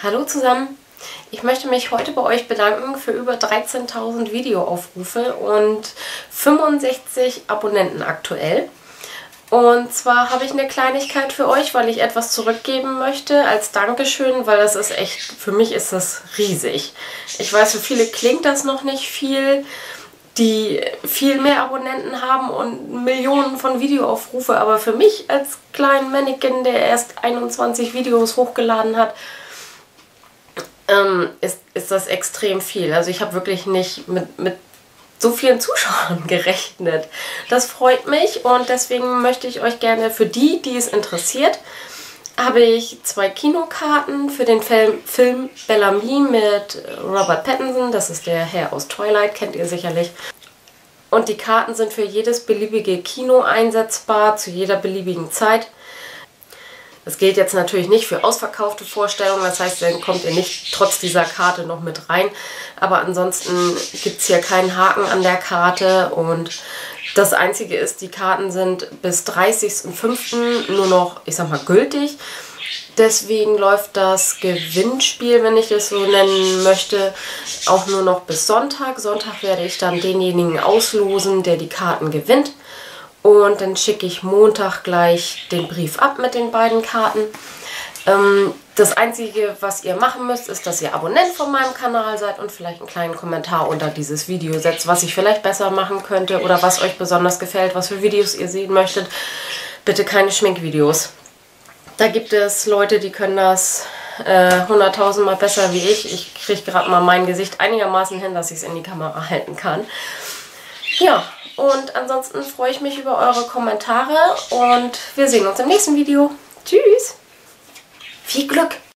Hallo zusammen! Ich möchte mich heute bei euch bedanken für über 13.000 Videoaufrufe und 65 Abonnenten aktuell. Und zwar habe ich eine Kleinigkeit für euch, weil ich etwas zurückgeben möchte als Dankeschön, weil das ist echt, für mich ist das riesig. Ich weiß, für viele klingt das noch nicht viel, die viel mehr Abonnenten haben und Millionen von Videoaufrufe, aber für mich als kleinen Mannequin, der erst 21 Videos hochgeladen hat, ist das extrem viel. Also ich habe wirklich nicht mit so vielen Zuschauern gerechnet. Das freut mich und deswegen möchte ich euch gerne, für die, die es interessiert, habe ich 2 Kinokarten für den Film Bellamy mit Robert Pattinson. Das ist der Herr aus Twilight, kennt ihr sicherlich. Und die Karten sind für jedes beliebige Kino einsetzbar, zu jeder beliebigen Zeit. Das gilt jetzt natürlich nicht für ausverkaufte Vorstellungen, das heißt, dann kommt ihr nicht trotz dieser Karte noch mit rein. Aber ansonsten gibt es hier keinen Haken an der Karte und das Einzige ist, die Karten sind bis 30.05. nur noch, ich sag mal, gültig. Deswegen läuft das Gewinnspiel, wenn ich es so nennen möchte, auch nur noch bis Sonntag. Sonntag werde ich dann denjenigen auslosen, der die Karten gewinnt. Und dann schicke ich Montag gleich den Brief ab mit den beiden Karten. Das Einzige, was ihr machen müsst, ist, dass ihr Abonnent von meinem Kanal seid und vielleicht einen kleinen Kommentar unter dieses Video setzt, was ich vielleicht besser machen könnte oder was euch besonders gefällt, was für Videos ihr sehen möchtet. Bitte keine Schminkvideos. Da gibt es Leute, die können das 100.000 Mal besser wie ich. Ich kriege gerade mal mein Gesicht einigermaßen hin, dass ich es in die Kamera halten kann. Ja. Und ansonsten freue ich mich über eure Kommentare und wir sehen uns im nächsten Video. Tschüss! Viel Glück!